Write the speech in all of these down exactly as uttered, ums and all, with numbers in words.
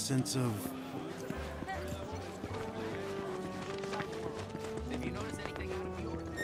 sense of... If you notice anything out of the ordinary.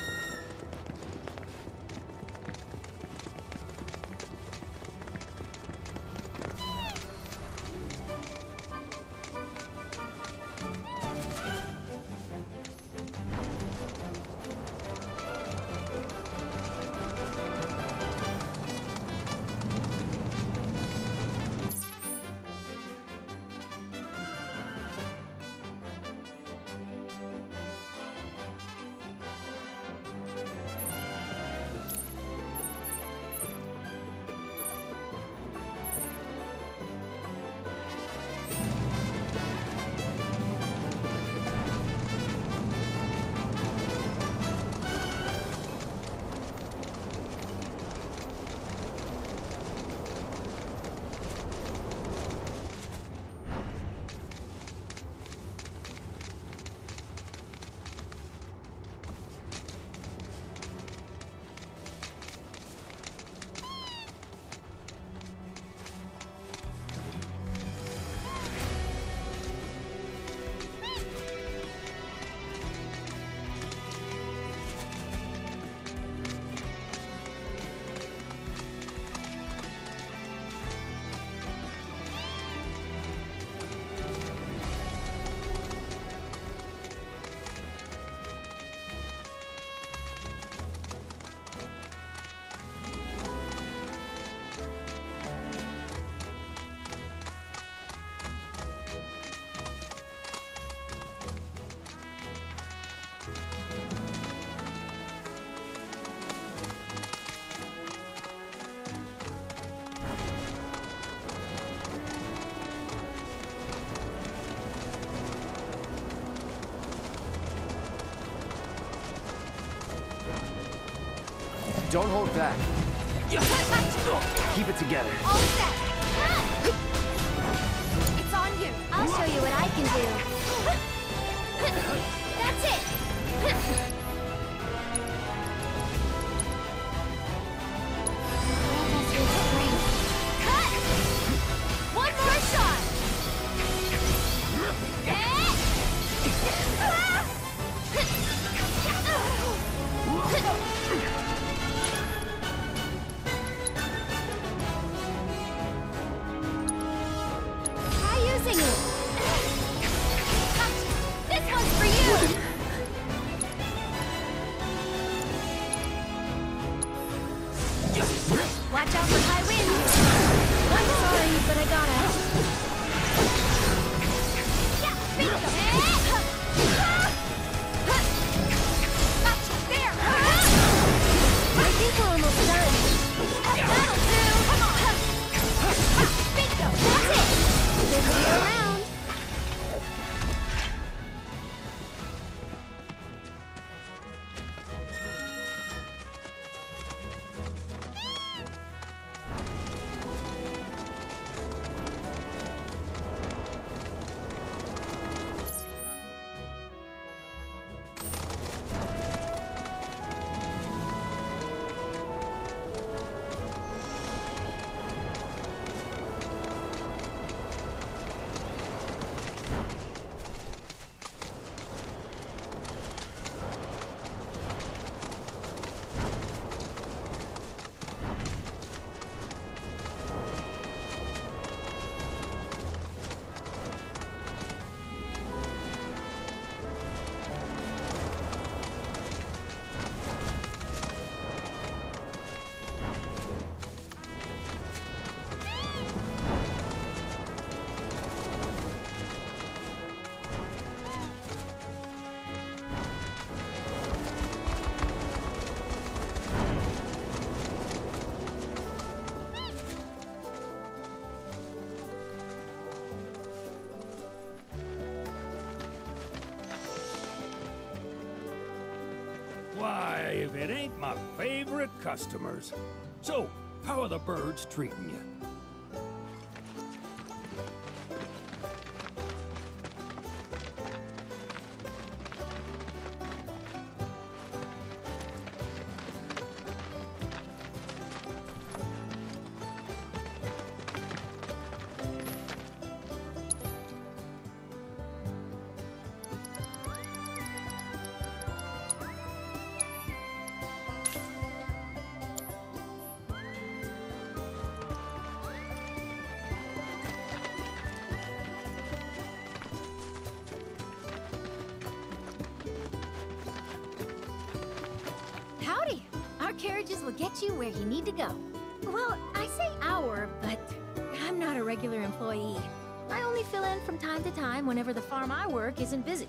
Don't hold back. Keep it together. All set. It's on you. I'll show you what I can do. That's it. Cut! One more shot. Using it. This one's for you. Watch out for high winds. I'm sorry, but I gotta. Yeah, bingo. There. I think we're almost done. That'll do. Come on. Bingo. That's it. Good to be around. Why, if it ain't my favorite customers. So, how are the birds treating you? carriages will get you where you need to go. Well, I say our, but I'm not a regular employee. I only fill in from time to time whenever the farm I work isn't busy.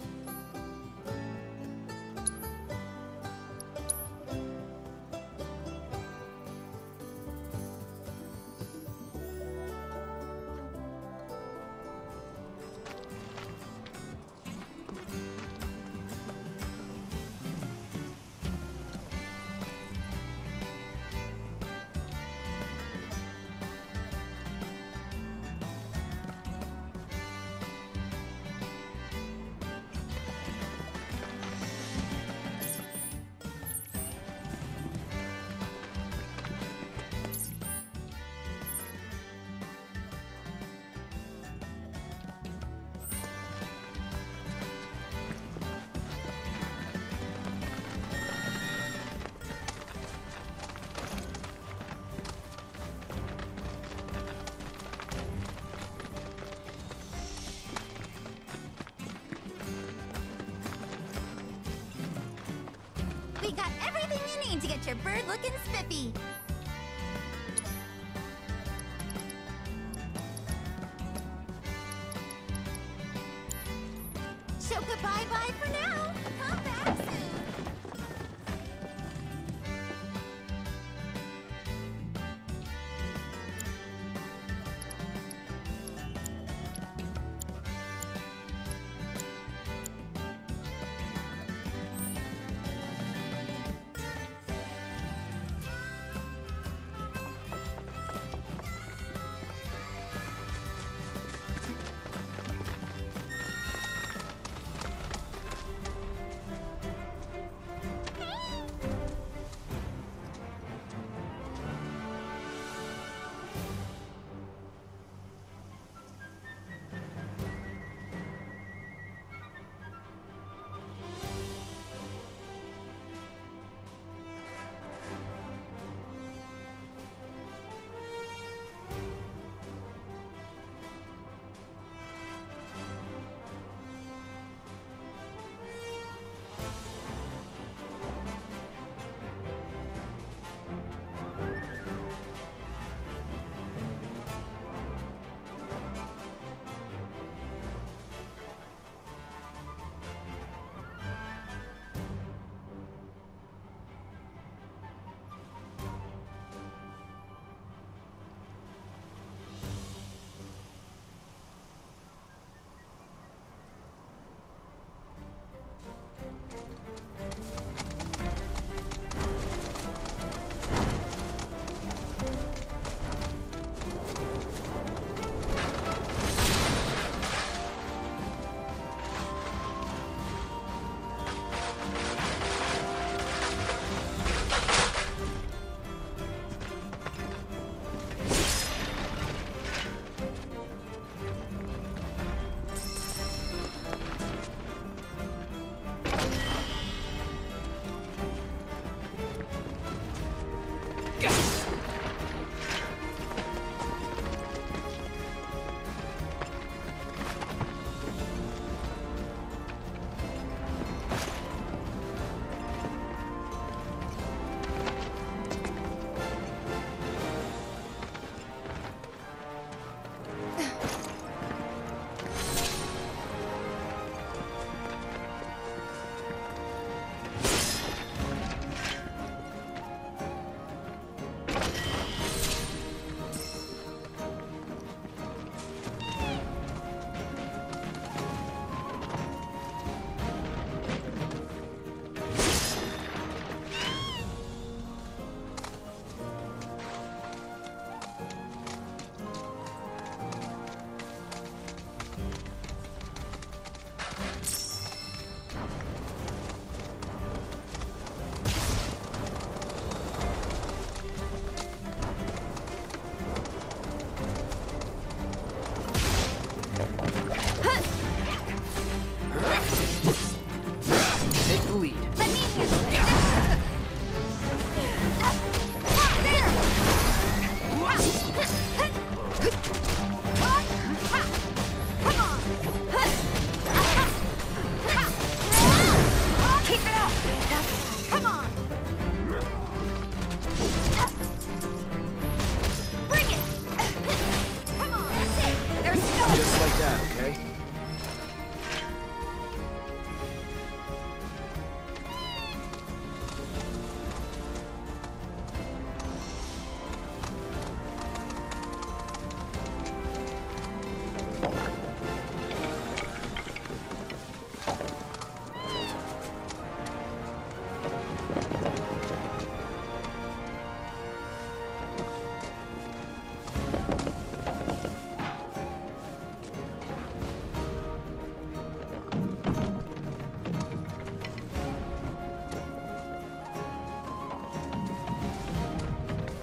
We got everything you need to get your bird looking spiffy. Shoka bye-bye for now. Come back soon.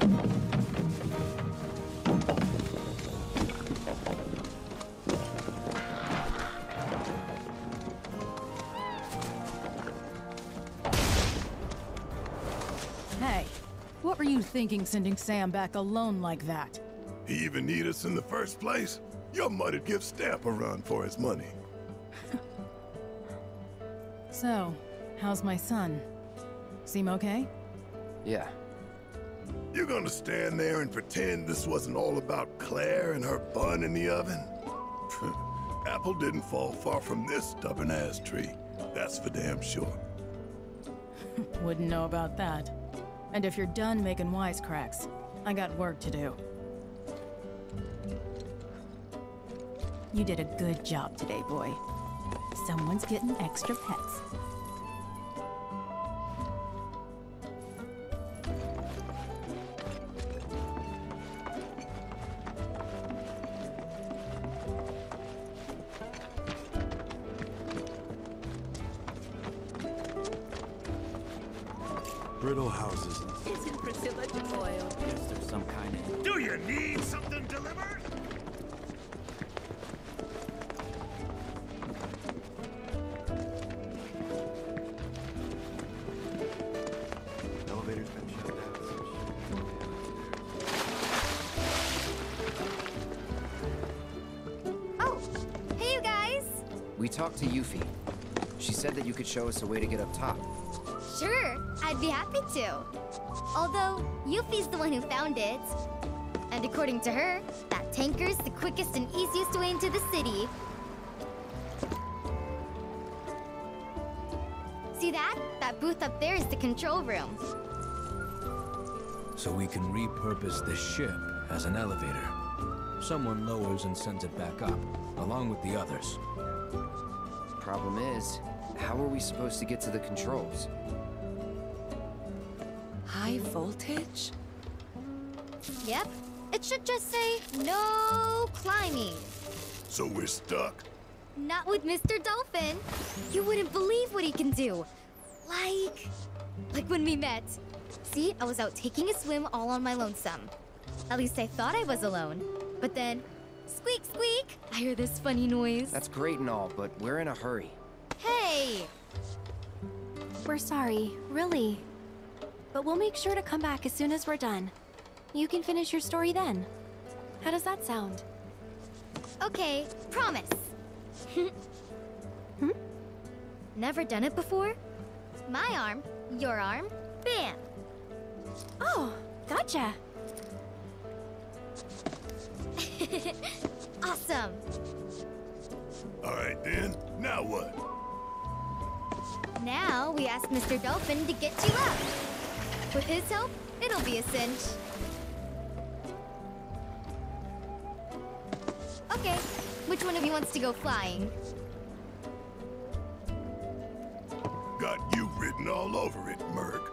Hey, what were you thinking sending Sam back alone like that? He even need us in the first place? Your mother'd give Stamp a run for his money. So, how's my son? Seem okay? Yeah. You gonna stand there and pretend this wasn't all about Claire and her bun in the oven? Apple didn't fall far from this stubborn-ass tree. That's for damn sure. Wouldn't know about that. And if you're done making wisecracks, I got work to do. You did a good job today, boy. Someone's getting extra pets. Brittle houses. Isn't Priscilla spoiled? Guess there's some kind of... Do you need something delivered? Elevator's been shut down. Oh, hey you guys! We talked to Yuffie. She said that you could show us a way to get up top. Sure, I'd be happy to. Although, Yuffie's the one who found it. And according to her, that tanker's the quickest and easiest way into the city. See that? That booth up there is the control room. So we can repurpose the ship as an elevator. Someone lowers and sends it back up, along with the others. Problem is, how are we supposed to get to the controls? High voltage? Yep, it should just say, no climbing. So we're stuck? Not with Mister Dolphin. You wouldn't believe what he can do. Like... like when we met. See, I was out taking a swim all on my lonesome. At least I thought I was alone. But then, squeak, squeak, I hear this funny noise. That's great and all, but we're in a hurry. Hey! We're sorry, really. But we'll make sure to come back as soon as we're done. You can finish your story then. How does that sound? Okay, promise. Hmm? Never done it before? My arm, your arm, bam! Oh, gotcha. Awesome! All right then, now what? Now we ask Mister Dolphin to get you up. With his help, it'll be a cinch. Okay, which one of you wants to go flying? Got you written all over it, Merc.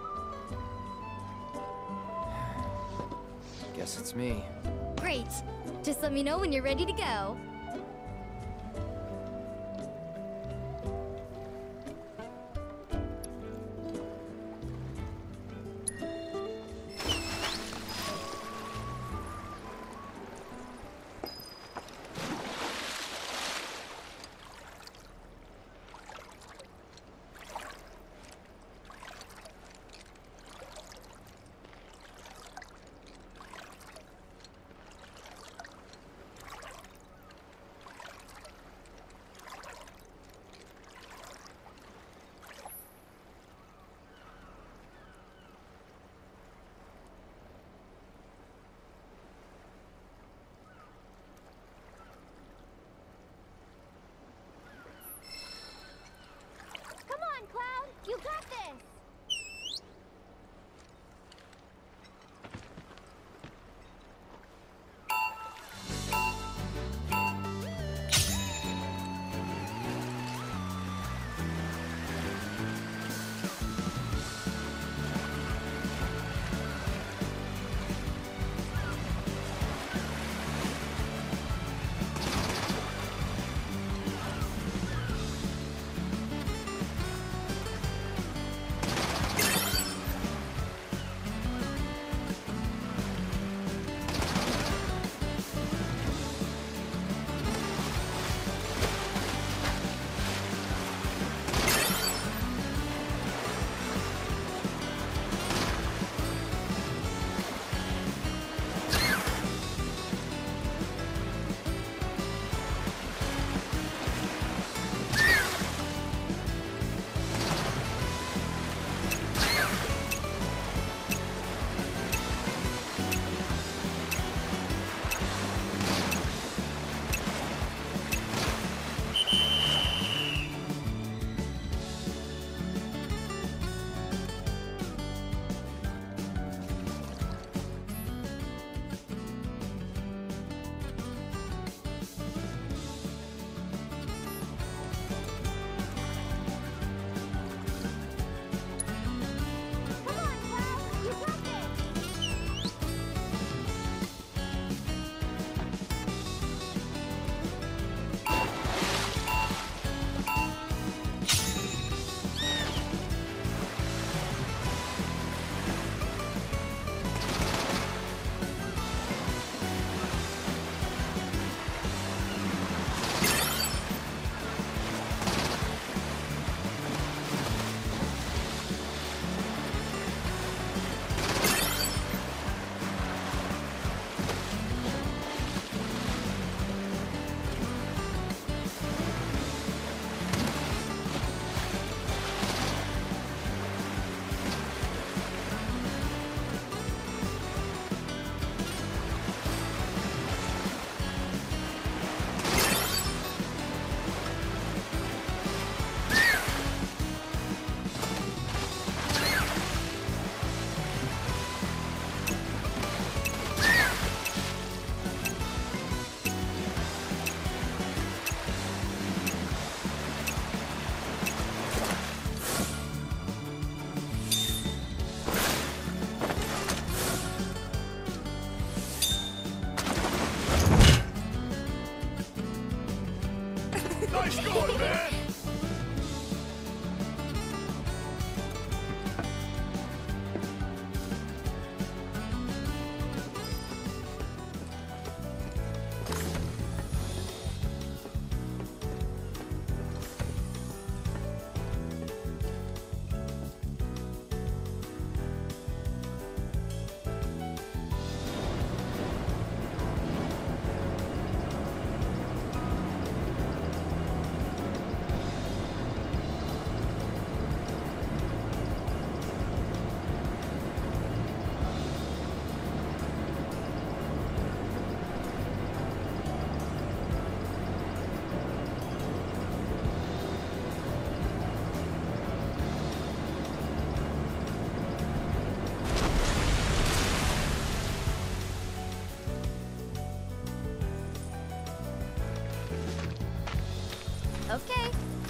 Guess it's me. Great. Just let me know when you're ready to go.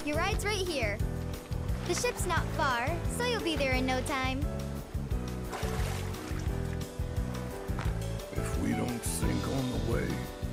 Your ride's right here. The ship's not far, so you'll be there in no time. If we don't sink on the way...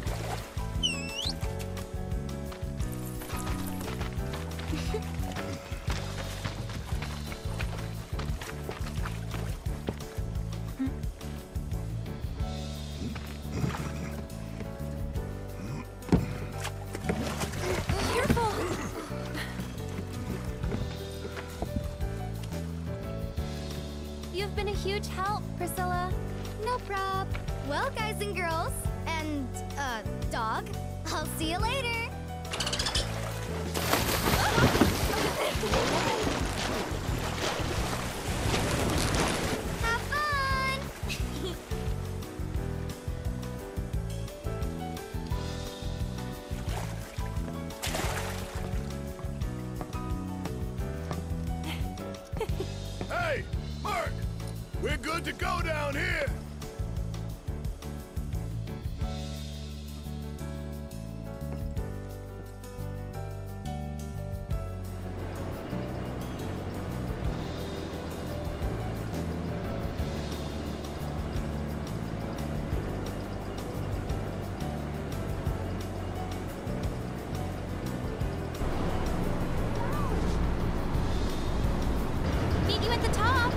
You've been a huge help, Priscilla. No prob. Well, guys and girls, and, uh, dog, I'll see you later. Have fun! Hey, Mark! We're good to go down here! Meet you at the top.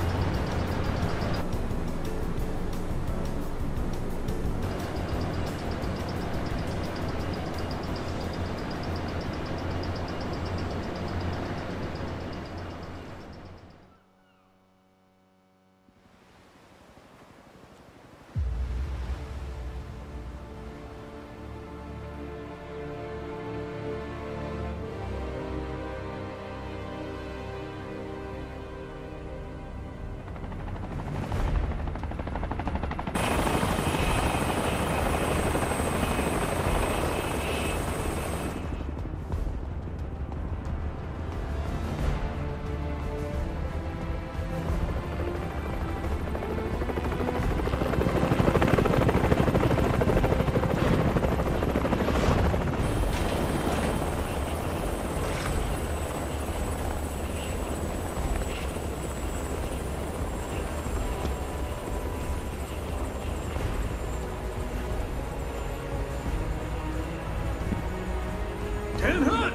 Can't hunt!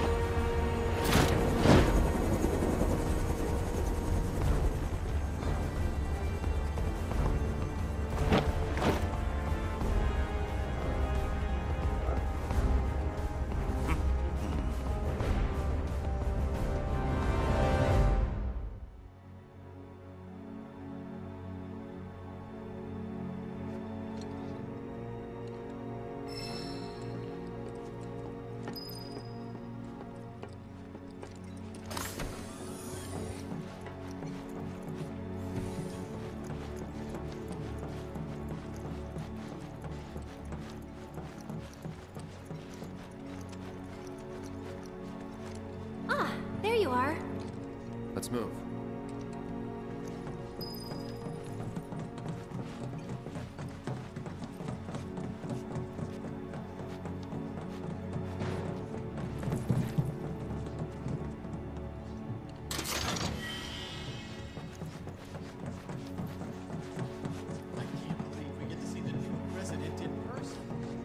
Ah, there you are. Let's move. I can't believe we get to see the new president in person.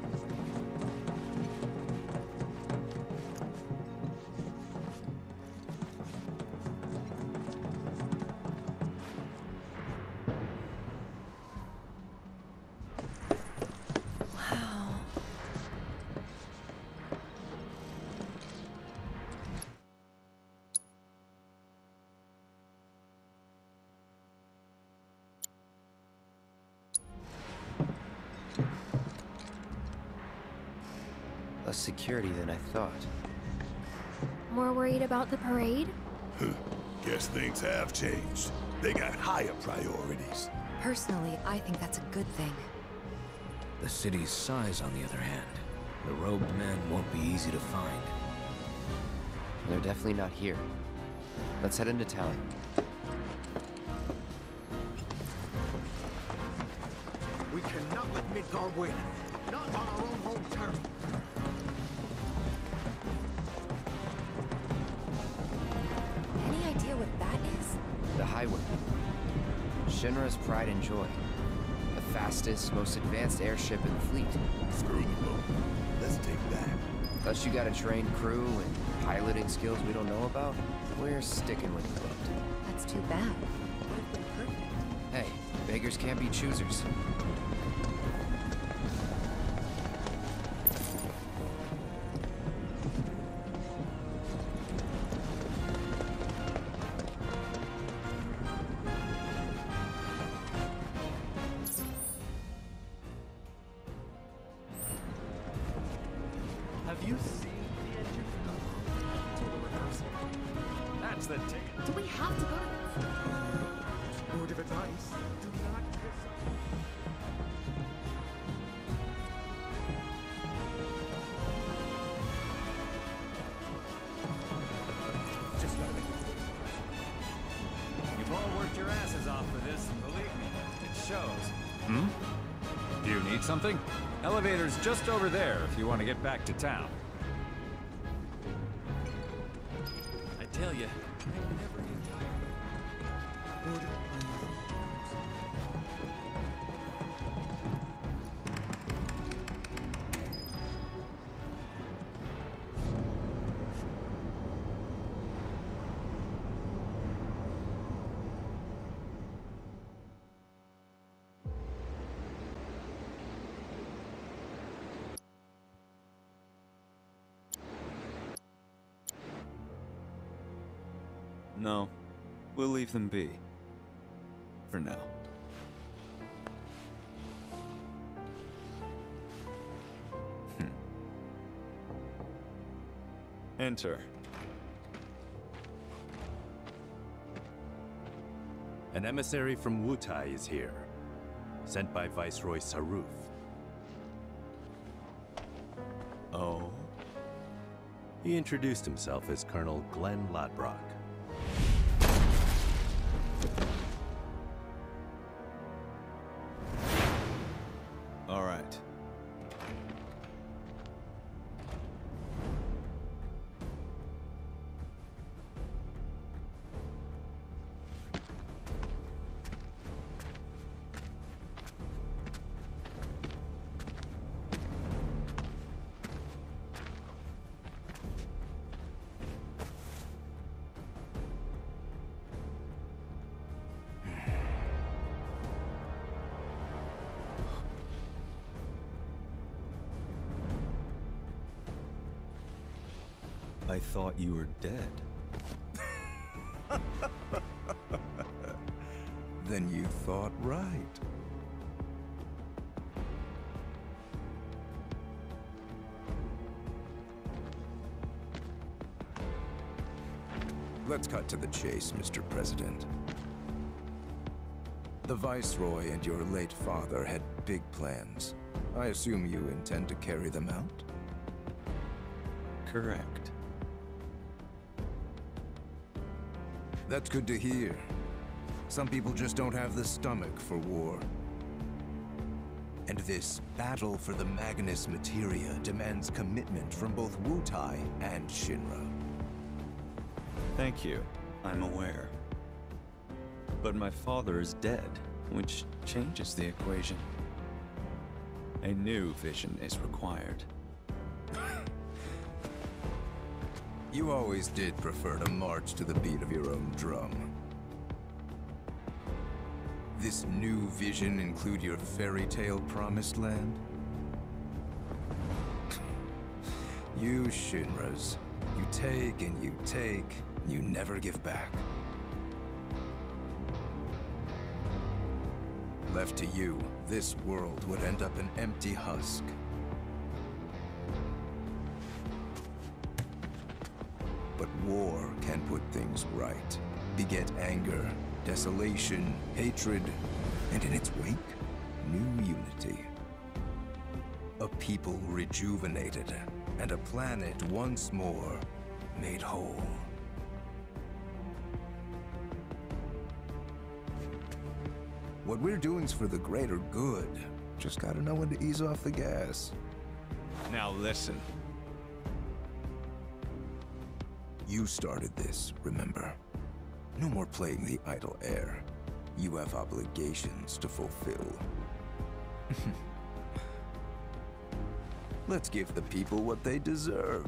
Less security than I thought. More worried about the parade? Guess things have changed. They got higher priorities. Personally, I think that's a good thing. The city's size, on the other hand. The robed men won't be easy to find. They're definitely not here. Let's head into town. We cannot let Midgar win. Not on our own home turf. Shinra's pride and joy. The fastest, most advanced airship in the fleet. Screw the boat. Let's take that. Unless you got a trained crew and piloting skills we don't know about, we're sticking with the boat. That's too bad. Hey, beggars can't be choosers. Have you seen the engine? To the rehearsal. That's the ticket. Do we have to go to this? Word of advice. Do not miss Just gotta make it. You've all worked your asses off for this, and believe me, it shows. Hmm? Do you need something? Elevator's just over there if you want to get back to town. I tell you, I never get tired. No, we'll leave them be. For now. Hmm. Enter. An emissary from Wutai is here, sent by Viceroy Saruf. Oh? He introduced himself as Colonel Glenn Ladbrock. All right. I thought you were dead. Then you thought right. Let's cut to the chase, Mister President. The Viceroy and your late father had big plans. I assume you intend to carry them out? Correct. That's good to hear. Some people just don't have the stomach for war. And this battle for the Magnus Materia demands commitment from both Wutai and Shinra. Thank you. I'm aware. But my father is dead, which changes the equation. A new vision is required. You always did prefer to march to the beat of your own drum. This new vision include your fairy tale promised land? You Shinras. You take and you take, and you never give back. Left to you, this world would end up an empty husk. But war can put things right. Beget anger, desolation, hatred, and in its wake, new unity. A people rejuvenated, and a planet once more made whole. What we're doing's for the greater good. Just gotta know when to ease off the gas. Now listen. You started this, remember? No more playing the idle heir. You have obligations to fulfill. Let's give the people what they deserve.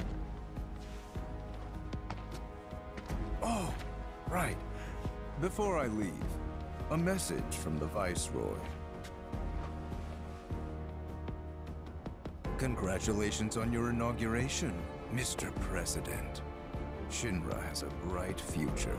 Oh, right. Before I leave, a message from the Viceroy. Congratulations on your inauguration, Mister President. Shinra has a bright future.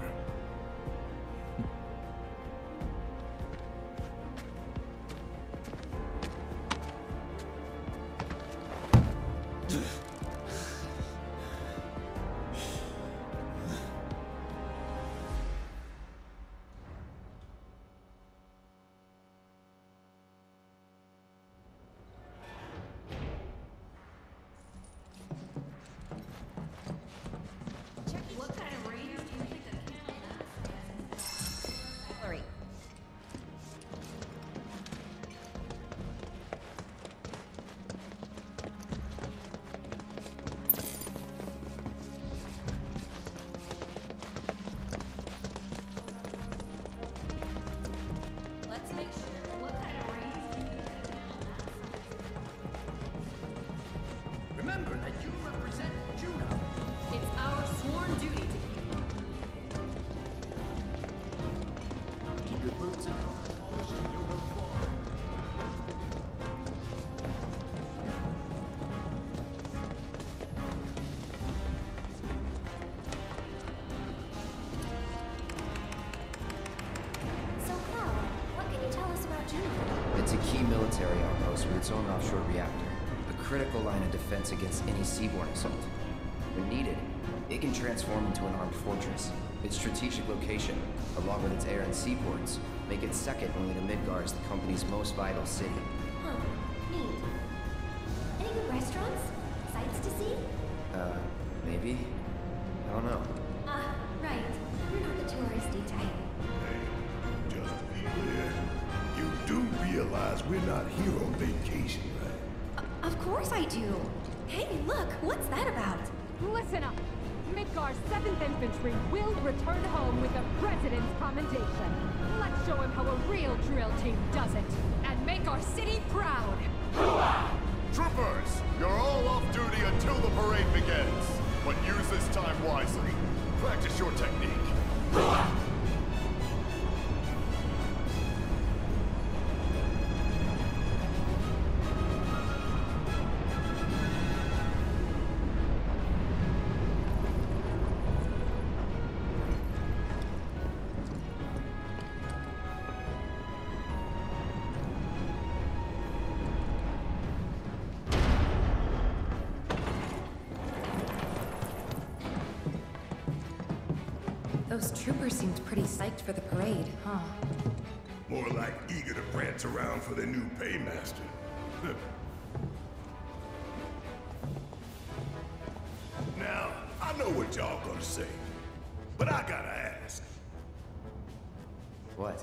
Remember that you represent Juno. It's our sworn duty to keep. Keep your boots on. Polishing your uniform. So, Cal, what can you tell us about Juno? It's a key military outpost with its own offshore reactor. A critical line of defense against any seaborne assault. When needed, it can transform into an armed fortress. Its strategic location, along with its air and seaports, make it second only to Midgar as the company's most vital city. Huh. Neat. Any good restaurants? Sights to see? Uh, maybe? I don't know. Ah, right. We're not the touristy type. Just be clear. You do realize we're not here on vacation, right? Of course I do. Hey, look, what's that about? Listen up. Midgar's seventh Infantry will return home with the President's commendation. Let's show him how a real drill team does it, and make our city proud. Troopers, you're all off duty until the parade begins. But use this time wisely. Practice your technique. Those troopers seemed pretty psyched for the parade, huh? More like eager to prance around for their new paymaster. Now, I know what y'all gonna say, but I gotta ask. What?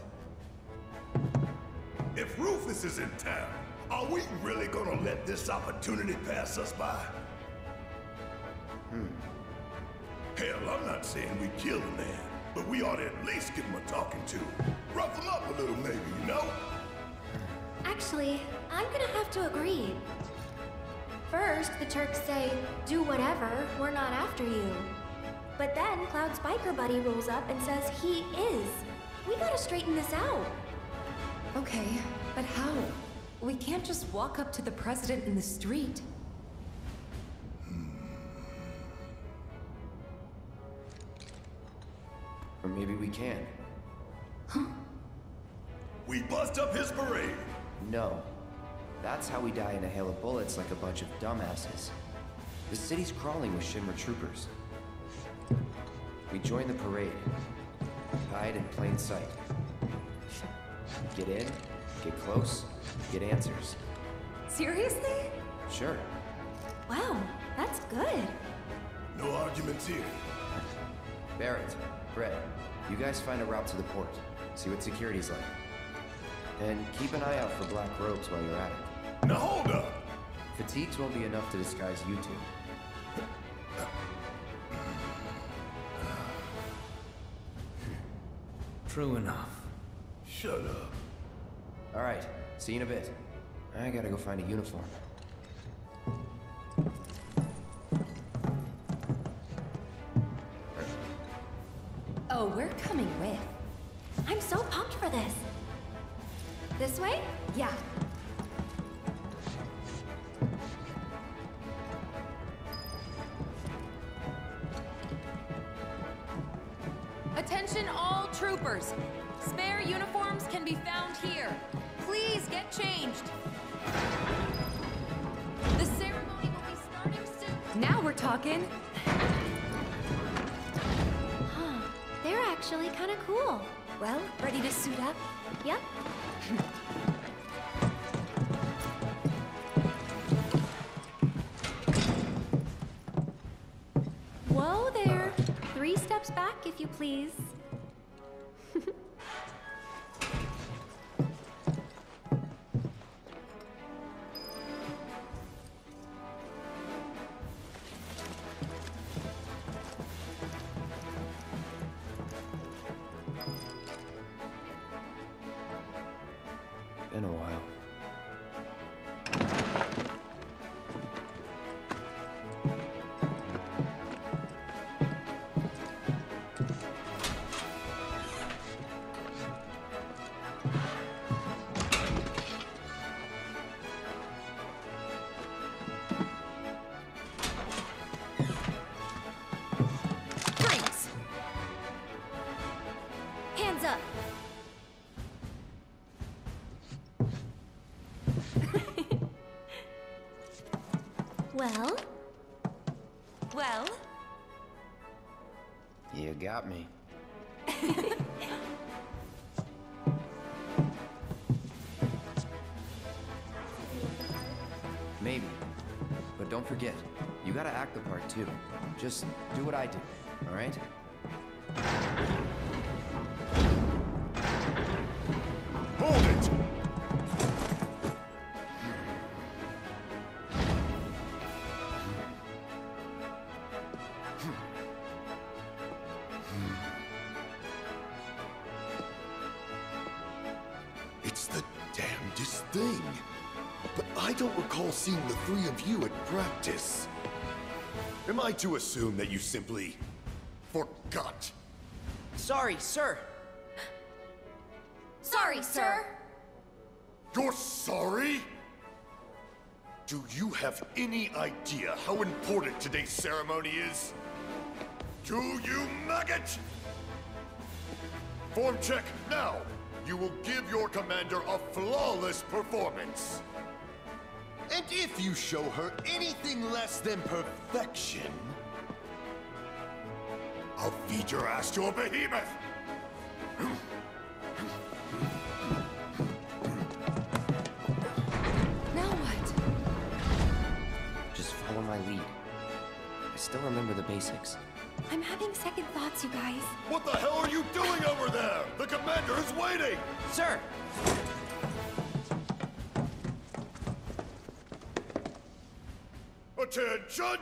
If Rufus is in town, are we really gonna let this opportunity pass us by? Hmm. Hell, I'm not saying we kill the man, but we ought to at least give him a talking to. Rough him up a little maybe, you know? Actually, I'm gonna have to agree. First, the Turks say, do whatever, we're not after you. But then Cloud's biker buddy rolls up and says he is. We gotta straighten this out. Okay, but how? We can't just walk up to the President in the street. Or maybe we can. Huh? We bust up his parade. No. That's how we die in a hail of bullets like a bunch of dumbasses. The city's crawling with Shinra troopers. We join the parade. Hide in plain sight. Get in, get close, get answers. Seriously? Sure. Wow, that's good. No arguments here. Barrett, Brett, you guys find a route to the port. See what security's like. And keep an eye out for black robes while you're at it. Now hold up! Fatigues won't be enough to disguise you two. True enough. Shut up. All right, see you in a bit. I gotta go find a uniform. Oh, we're coming with. I'm so pumped for this. This way? Yeah. Attention all troopers. Spare uniforms can be found here. Please get changed. The ceremony will be starting soon. Now we're talking. Huh. They're actually kind of cool. Well, ready to suit up? Yep. Whoa there. Three steps back, if you please. Been a while. Freeze! Hands up! Well? Well? You got me. Maybe. But don't forget, you gotta act the part too. Just do what I do, alright? Hold it! It's the damnedest thing. But I don't recall seeing the three of you at practice. Am I to assume that you simply forgot? Sorry, sir. Sorry, sir. You're sorry? Do you have any idea how important today's ceremony is? Do you, maggot? Form check now. You will give your commander a flawless performance. And if you show her anything less than perfection, I'll feed your ass to a behemoth! Now what? Just follow my lead. I still remember the basics. I'm having second thoughts, you guys. What the hell are you doing over there? The commander is waiting! Sir! Attention!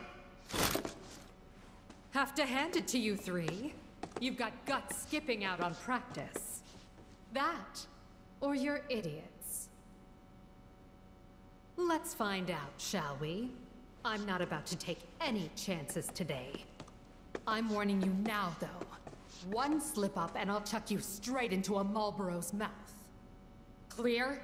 Have to hand it to you three. You've got guts skipping out on practice. That, or you're idiots. Let's find out, shall we? I'm not about to take any chances today. I'm warning you now, though. One slip up and I'll chuck you straight into a Marlboro's mouth. Clear?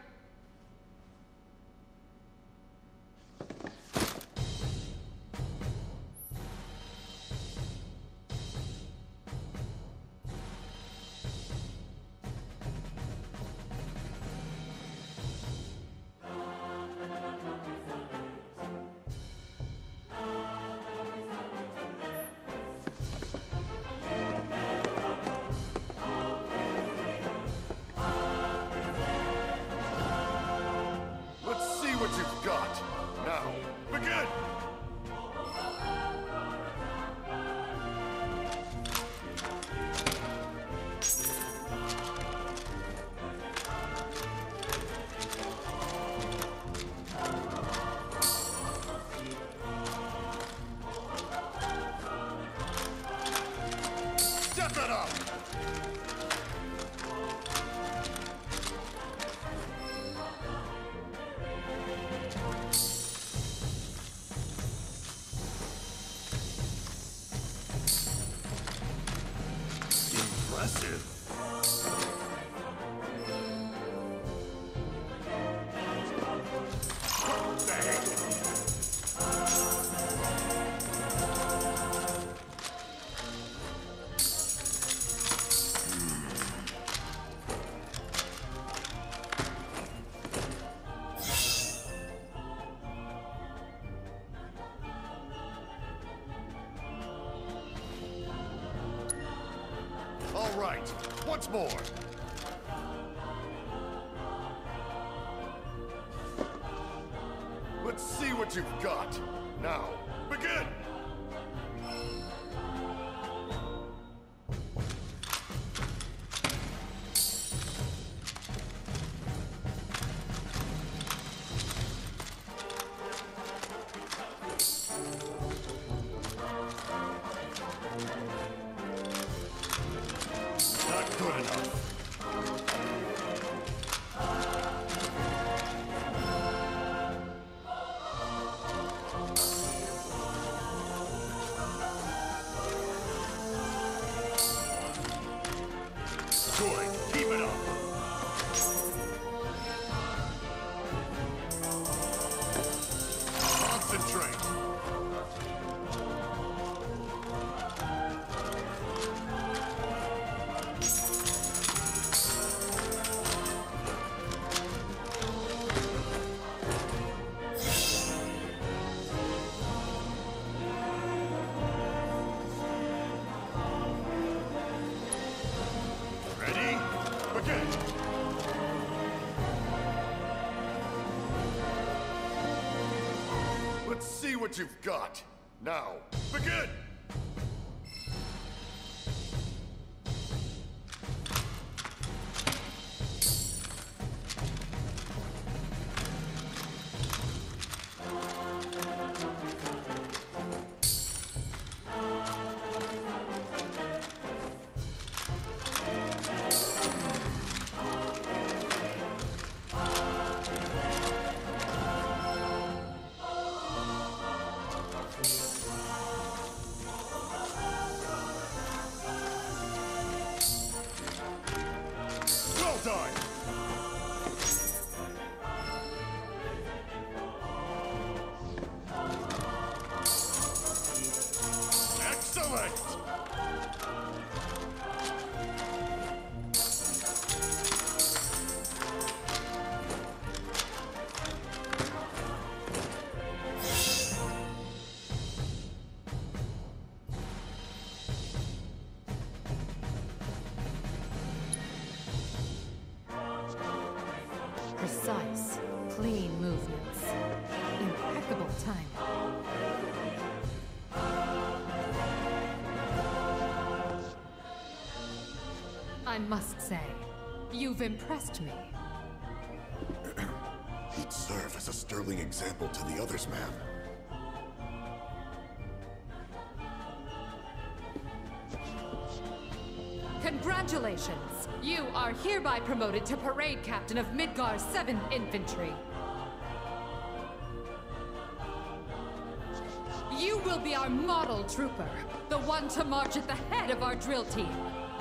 What you've got. Now, begin! Step it up! impressive. All right, once more. Let's see what you've got. Now, begin! Not good enough. Good. Keep it up. Concentrate. Ready? Begin! Let's see what you've got. Now, begin! Well done! Excellent! Precise, clean movements. Impeccable timing. I must say, you've impressed me. He'd serve as a sterling example to the others, ma'am. Congratulations! You are hereby promoted to Parade Captain of Midgar's seventh Infantry. You will be our model trooper, the one to march at the head of our drill team.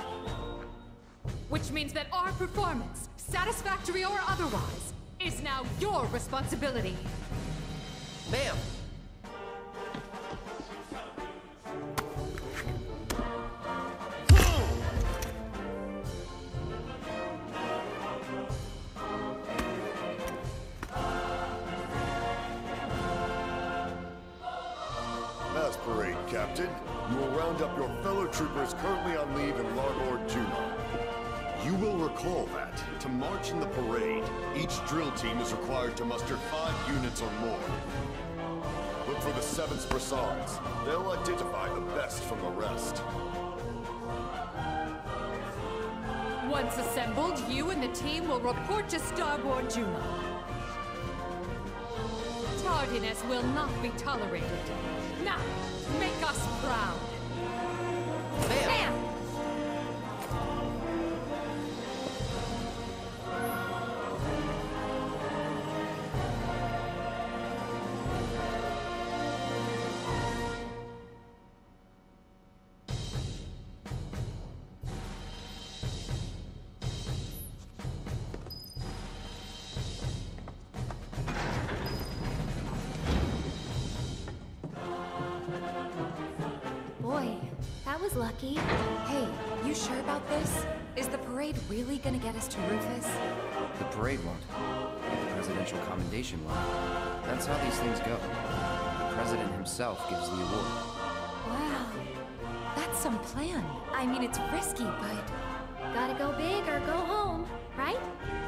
Which means that our performance, satisfactory or otherwise, is now your responsibility. Ma'am! As Parade Captain, you will round up your fellow troopers currently on leave in Largor Juno. You will recall that, to march in the parade, each drill team is required to muster five units or more. Look for the seventh Brasons. They'll identify the best from the rest. Once assembled, you and the team will report to Starboard Juno. Tardiness will not be tolerated. Now, make us proud. Ma'am! lucky. Hey, you sure about this? Is the parade really gonna get us to Rufus? The parade won't. But the presidential commendation will. That's how these things go. The president himself gives the award. Wow. That's some plan. I mean, it's risky, but... Gotta go big or go home, right?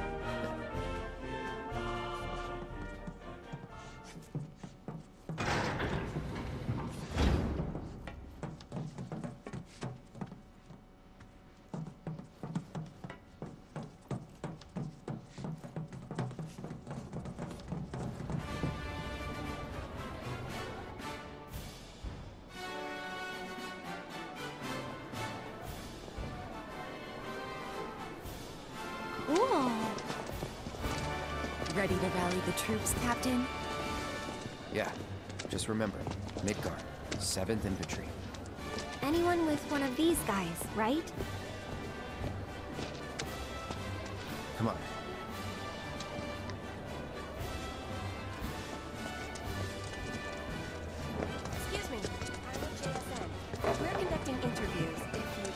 Ooh. Ready to rally the troops, Captain? Yeah. Just remember, Midgard, seventh Infantry. Anyone with one of these guys, right? Come on. Excuse me. I'm with J S N. We're conducting interviews. If you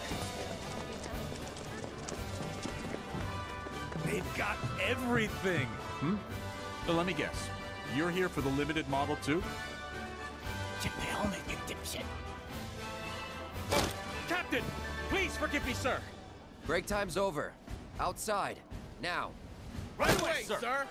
They've got everything! Hmm? So let me guess. You're here for the limited model too? Get the helmet, you dipshit! Oh, Captain! Please forgive me, sir! Break time's over. Outside. Now. Right away, sir! sir.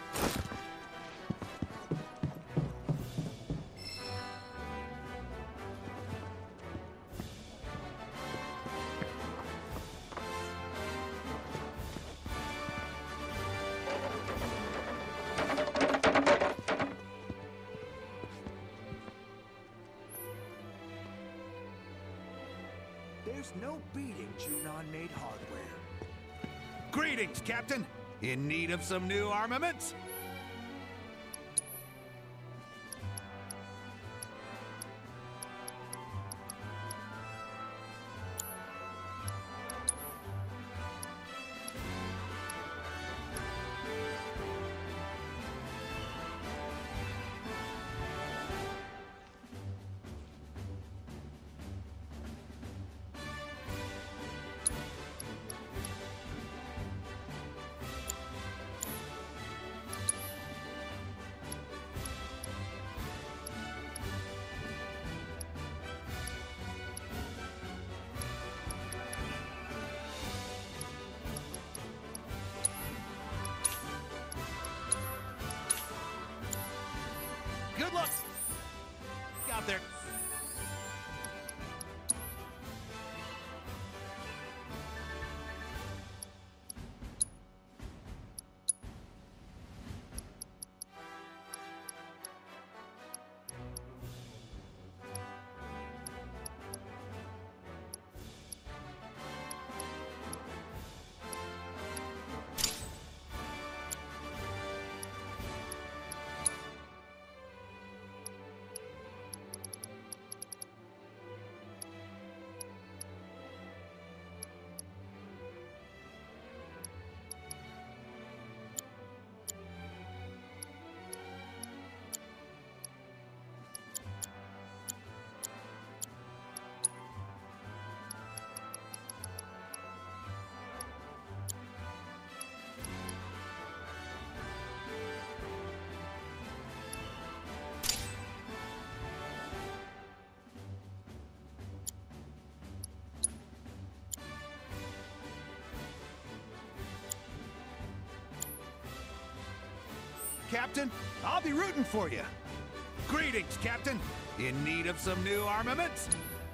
There's no beating Junon-made hardware. Greetings, Captain! In need of some new armaments? Good luck out there. Captain, I'll be rooting for you. Greetings, Captain. In need of some new armaments?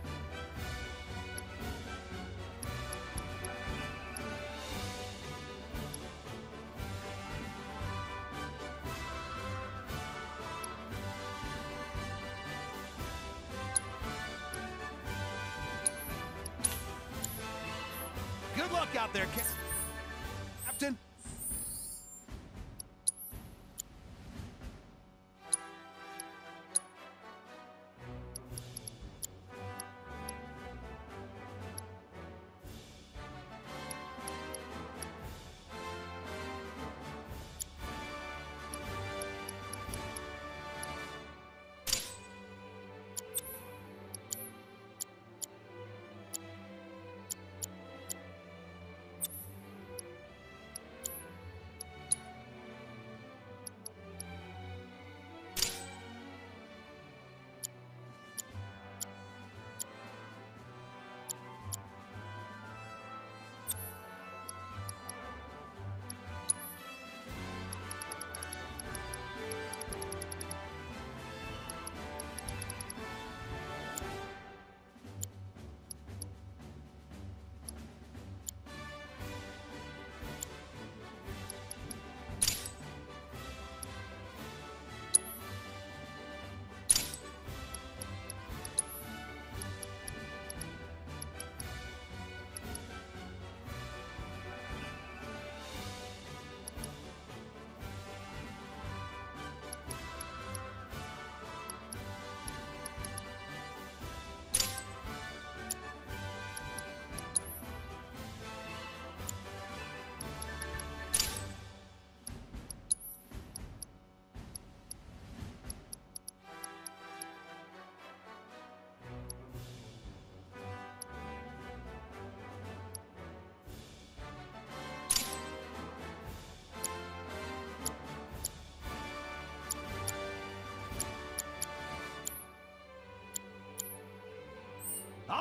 Good luck out there, Cap- Captain.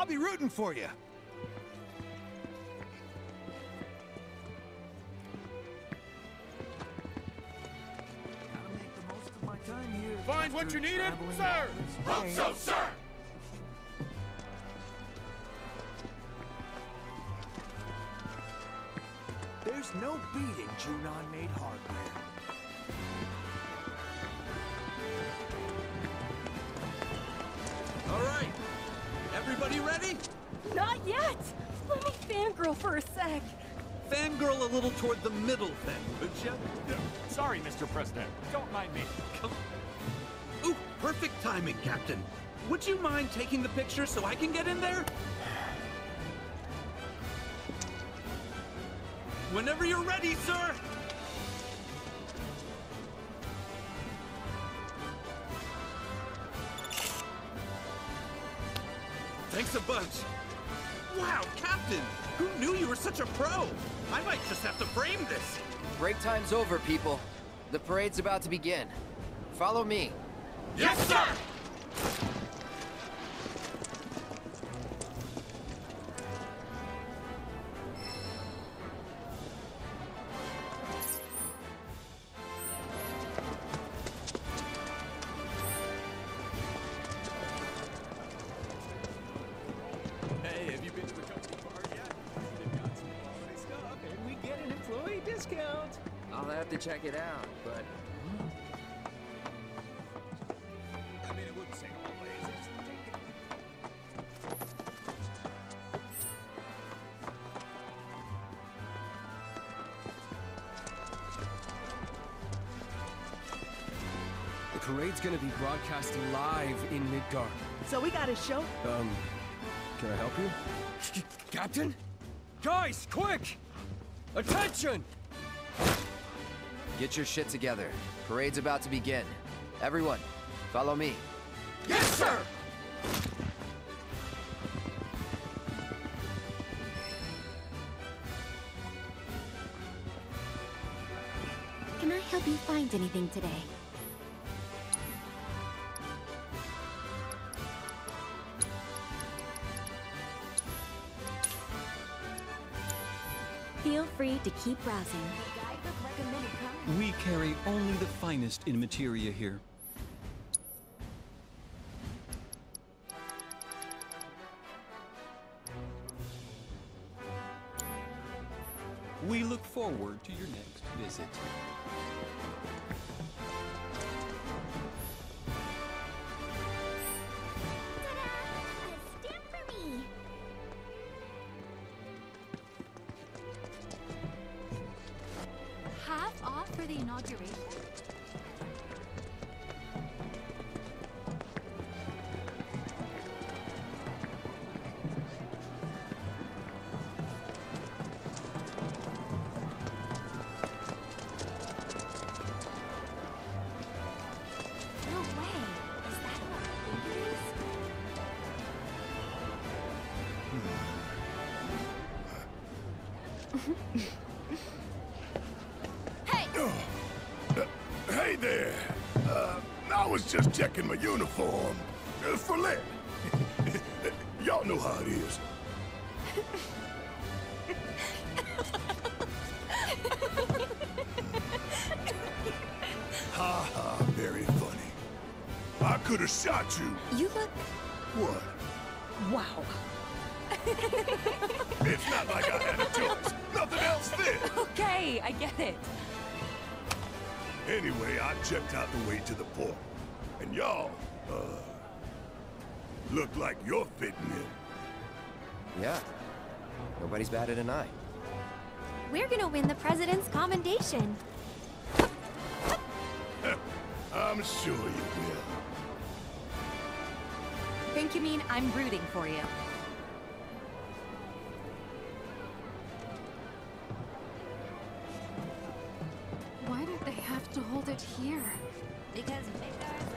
be rooting for you. Find what you needed, sir! Hope so, sir! There's no beating Junon-made hardware. All right. Everybody ready? Not yet! Let me fangirl for a sec. Fangirl a little toward the middle then, would you? Sorry, Mister President. Don't mind me. Come. Ooh, perfect timing, Captain. Would you mind taking the picture so I can get in there? Whenever you're ready, sir! Thanks a bunch. Wow, Captain! Who knew you were such a pro? I might just have to frame this. Break time's over, people. The parade's about to begin. Follow me. Yes, sir! Hey, have you been to the company bar yet? They've got some quality stuff, and we get an employee discount. I'll have to check it out, but... I mean, it wouldn't say always. It's The parade's gonna be broadcasting live in Midgard. So we got a show? Um, can I help you? Captain? Guys, quick! Attention! Get your shit together. Parade's about to begin. Everyone, follow me. Yes, sir! Can I help you find anything today? Feel free to keep browsing. We carry only the finest in materia here. We look forward to your next visit. Stand for me. Half off for the inauguration? No way. Is that what I think it is? Hey there! Uh, I was just checking my uniform. Uh, for Lit. Y'all know how it is. Ha ha, very funny. I could have shot you. You look... What? Wow. It's not like I had a choice. Nothing else fit. Okay, I get it. Anyway, I checked out the way to the port. And y'all, uh... look like you're fitting in. Yeah. Nobody's batted an eye. We're gonna win the president's commendation. I'm sure you will. Think you mean I'm rooting for you? Why did they have to hold it here? Because Midgard's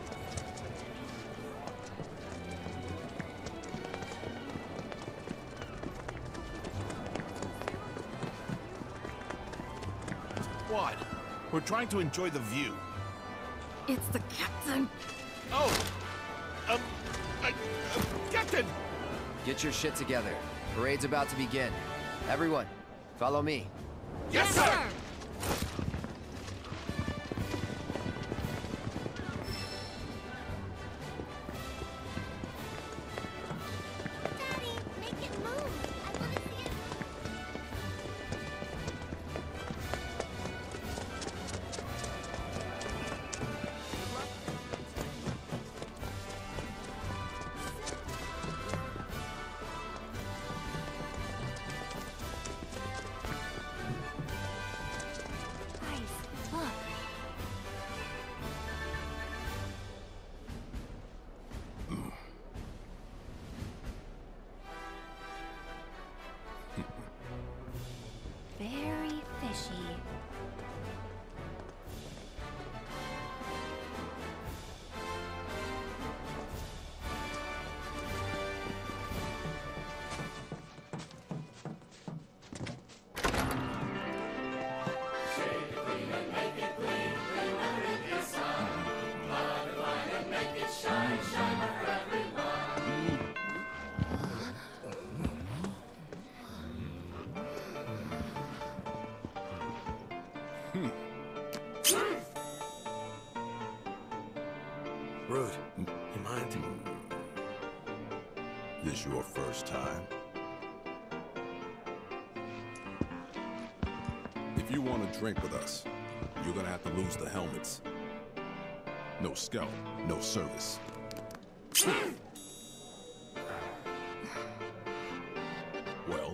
What? We're trying to enjoy the view. It's the captain. Oh! Um, I, uh, Captain! get your shit together. Parade's about to begin. Everyone, follow me. Yes, sir! Very fishy. Rude, you mind? This your first time? If you want to drink with us, you're gonna have to lose the helmets. No scout, no service. Well,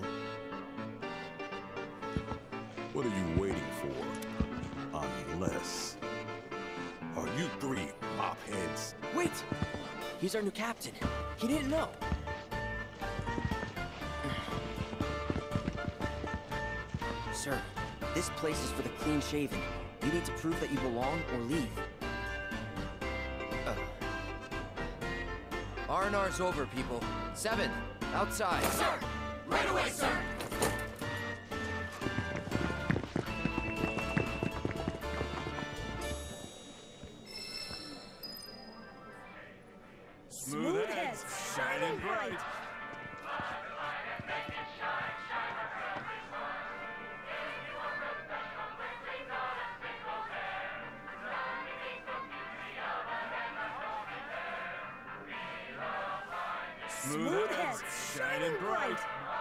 what are you waiting for? Unless... Are you three mop heads? Wait! He's our new captain. He didn't know. Sir, this place is for the clean-shaven. You need to prove that you belong or leave. Uh. R and R's over, people. Seven, outside. Sir! Right away, sir! Smooth heads, shining bright. Smooth heads, shining bright.